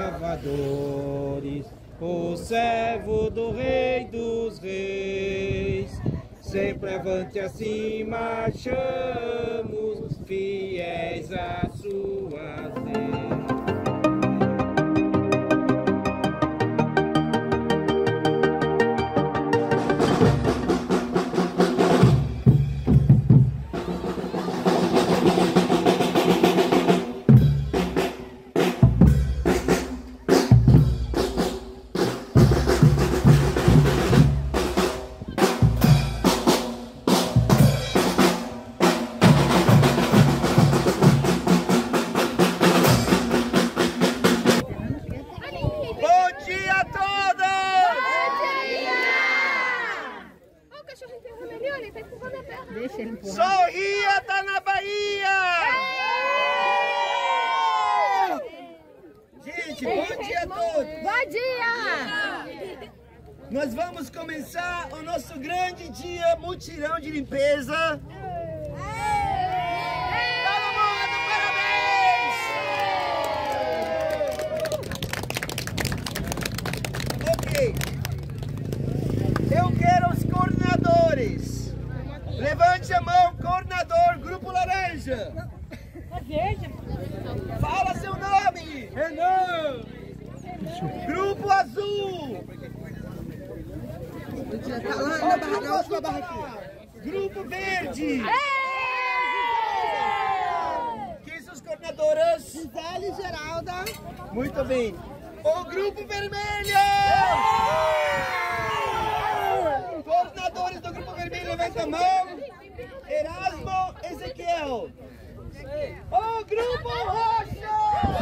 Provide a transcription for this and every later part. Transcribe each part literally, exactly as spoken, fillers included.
lavadores, o servo do Rei dos Reis. Sempre avante assim marchamos, fiéis à sua lei. Sorria, tá na Bahia! Gente, bom dia a todos! Bom dia! Nós vamos começar o nosso grande dia mutirão de limpeza. Todo mundo, parabéns! Ok. Eu quero os coordenadores. Levante a mão, coordenador, Grupo Laranja. É verde. Fala seu nome. Renan. Grupo Azul. Tá lá na barra, na última barra aqui. Grupo Verde. Quem são as coordenadoras? Gisele e Geralda. Muito bem. O Grupo Vermelho. Coordenadores do Grupo Vermelho, levanta a mão. Erasmo, Ezequiel. O Grupo Roxo.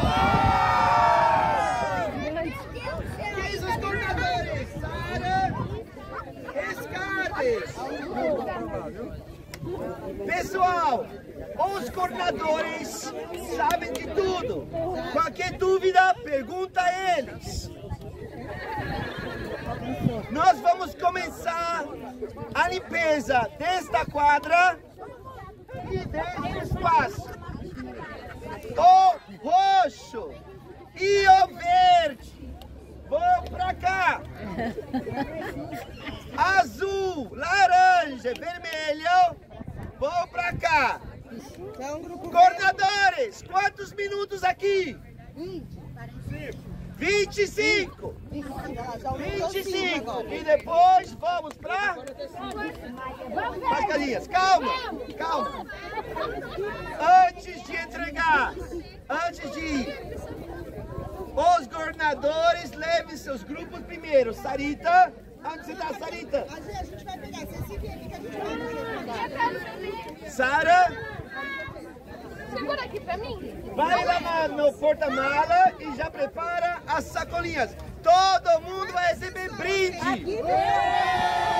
Quem são os coordenadores? Sara, Escardes. Pessoal, os coordenadores sabem de tudo. Qualquer dúvida, pergunta a eles. Nós vamos começar a limpeza desta quadra e deste espaço. O roxo e o verde vão para cá. Azul, laranja, vermelho vão para cá. Coordenadores, quantos minutos aqui? vinte e cinco. vinte e cinco. E depois vamos para... Mais carinhas. Calma, calma. Antes de entregar, antes de ir, os coordenadores levem seus grupos primeiro. Sarita, onde você está, Sarita? A gente vai pegar. Você se vê aqui que a gente vai. Sara? Segura aqui pra mim. Vai lá na, no porta-mala e já prepara as sacolinhas. Todo mundo vai receber brinde. Aqui.